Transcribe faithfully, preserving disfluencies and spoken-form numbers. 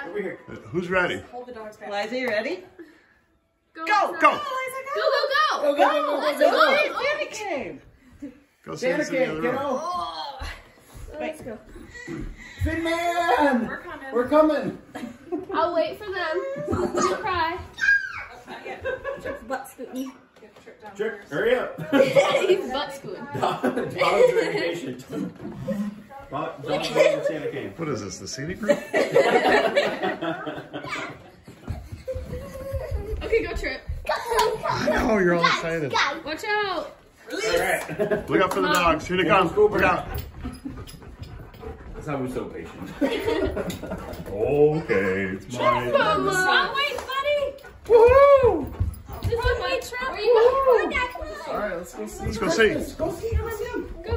Over here. Who's ready? Hold the dogs back. Liza, you ready? Go, Go, go. go. Go, Go, go, go. Go, Let's go, go. go. Santa came. Go see Santa us in the came, other get room. out. Let's go. Fin Man. We're coming. We're coming. I'll wait for them. Don't cry. Trip's butt scooting. Get the trip down Trip, first. hurry up. He's butt scooting. Dogs are impatient. Dogs know when Santa came. What is this, the scenic room? Okay, go Trip. I know, you're all excited. Watch out. All right. Look out for the dogs. Here they Come on, come. Scoop Look her. out. That's how we're so patient. Okay, it's mine. Come on. Wait, buddy. Woohoo! This is my Trip. Where you going? All right, let's go see. Let's go see. Go see. Go see him. Go.